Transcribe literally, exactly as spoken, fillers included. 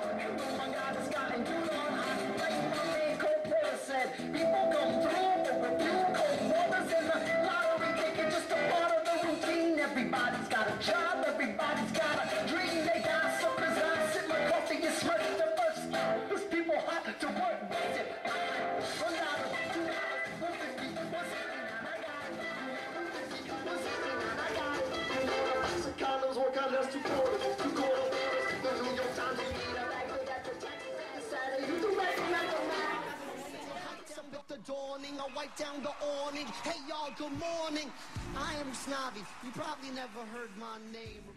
my God, it's gotten too long. I like my man Cole Porter said, people come through for review. Cold waters in the lottery ticket, just a part of the routine. Everybody's got a job, everybody's got a dream. They got suckers, I sip my coffee and smirk the first. There's people hot to work with it. One dollar, two dollars, one fifty, one seventy-nine. I got it. One fifty, one seventy-nine. I got it. The condoms work on us two quarters, two quarters. The New York Times will need a bag. They got the Texas Saturday. You do right, like a man. With the dawning, I wipe down the awning. Hey y'all, good morning. I am Snobby. You probably never heard my name.